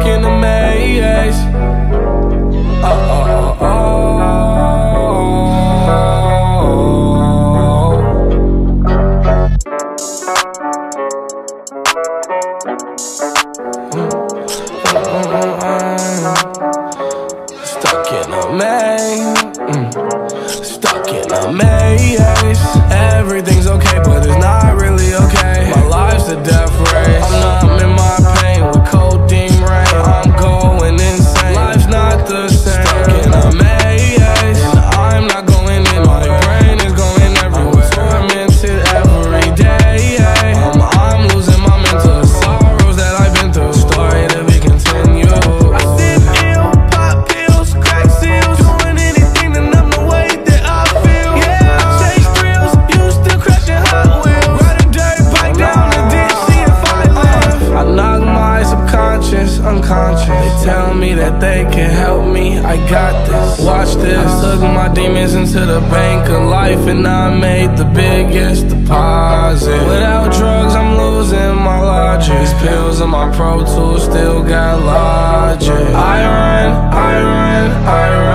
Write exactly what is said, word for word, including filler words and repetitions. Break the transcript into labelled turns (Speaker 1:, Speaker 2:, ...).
Speaker 1: in a maze. Oh, oh, oh, oh. Stuck in a maze. Mm. Stuck in a maze. Everything's okay, but it's not really okay. My life's a death race. I'm numbing my pain with codeine rain. I'm going insane. Life's not the same. Stuck in a maze, and I'm not going in. My brain is going everywhere. Tormented every day. I'm, I'm losing my mental sorrows that I've been through. Story to be continued. I sit ill, pop pills, crack seals, doing anything to numb the way that I feel. Yeah, chase thrills, used to crashing Hot Wheels. Ride a dirt bike down the ditch, see if I live. I knock my subconscious unconscious. They tell me that they can help me. I got this. Watch this. Took my demons into the bank of life, and I made the biggest deposit. Without drugs, I'm losing my logic. These pills in my Pro Tools still got logic. I run, I run, I run.